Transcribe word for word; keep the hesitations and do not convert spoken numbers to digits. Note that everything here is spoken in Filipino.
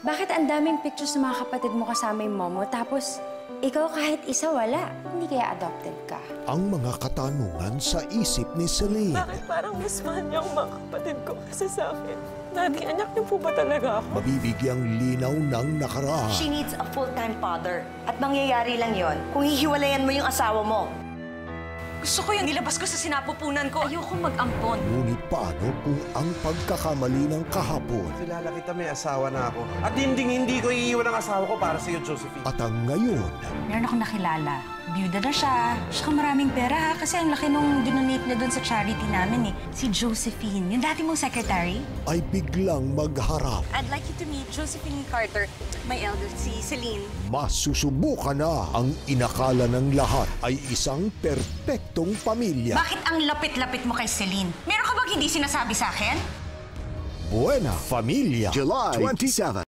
Bakit ang daming pictures ng mga kapatid mo kasama yung mom mo, tapos ikaw kahit isa wala? Hindi kaya adopted ka? Ang mga katanungan sa isip ni Celine. Bakit parang mas mahal niya ang mga kapatid ko kasi sa akin? Daddy, anak niyo po ba talaga ako? Mabibigyang linaw ng nakaraan. She needs a full-time father. At mangyayari lang yon kung hihiwalayan mo yung asawa mo. Gusto ko yung nilabas ko sa sinapupunan ko. Ayoko mag-ampon. Ngunit paano kung ang pagkakamali ng kahapon Kilala kita, may asawa na ako. At hindi-hindi ko iiwan ang asawa ko para sa iyo, Josephine. at ang ngayon Meron akong nakilala. Byuda na siya. Siya maraming pera ha, kasi ang laki nung dinonate niya doon sa charity namin eh. Si Josephine, yung dati mong secretary. ay biglang magharap. I'd like you to meet Josephine Carter, my elder, si Celine. Masusubukan na ang inakala ng lahat ay isang perpektong pamilya. Bakit ang lapit-lapit mo kay Celine? Meron ka bang hindi sinasabi sa akin? Buena Familia. July twenty-seventh.